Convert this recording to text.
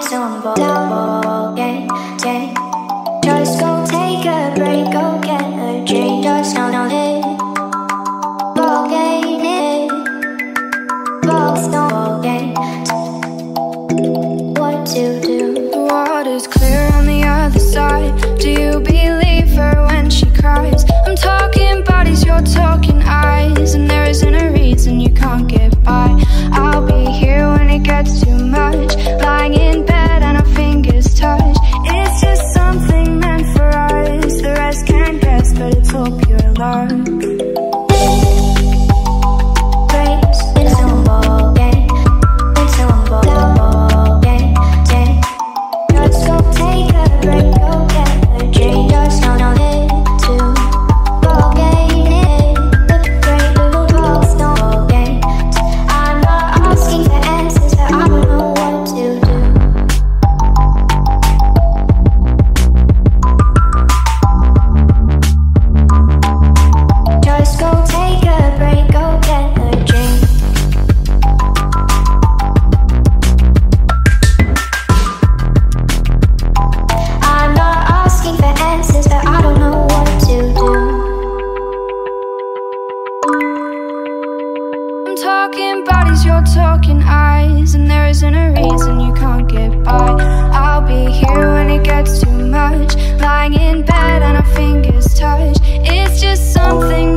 Just go take a break, go get a drink. Just sound on it. Ball game, ball game. What to do? The water's clear on the other side. Do you believe her when she cries? I'm talking bodies, you're talking eyes, and there isn't a reason you can't get by. I'll be here when it gets too much, lying in bed and our fingers touch. It's just something meant for us. The rest can't guess, but it's all pure love. Talking bodies, you're talking eyes, and there isn't a reason you can't get by. I'll be here when it gets too much, lying in bed and our fingers touch. It's just something